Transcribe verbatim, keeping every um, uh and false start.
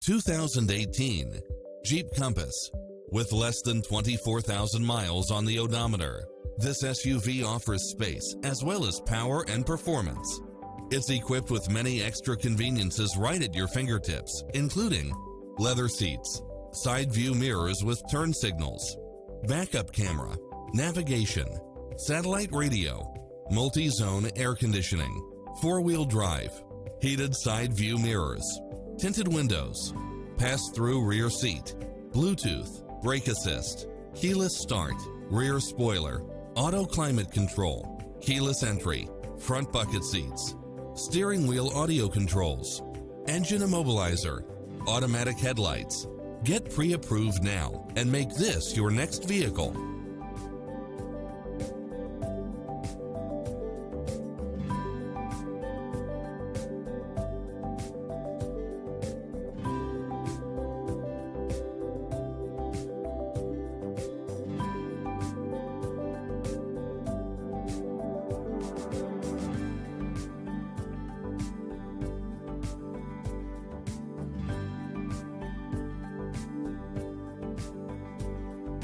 two thousand eighteen Jeep Compass. With less than twenty-four thousand miles on the odometer, this S U V offers space as well as power and performance. It's equipped with many extra conveniences right at your fingertips, including leather seats, side view mirrors with turn signals, backup camera, navigation, satellite radio, multi-zone air conditioning, four-wheel drive, heated side view mirrors, tinted windows, pass-through rear seat, Bluetooth, brake assist, keyless start, rear spoiler, auto climate control, keyless entry, front bucket seats, steering wheel audio controls, engine immobilizer, automatic headlights. Get pre-approved now and make this your next vehicle.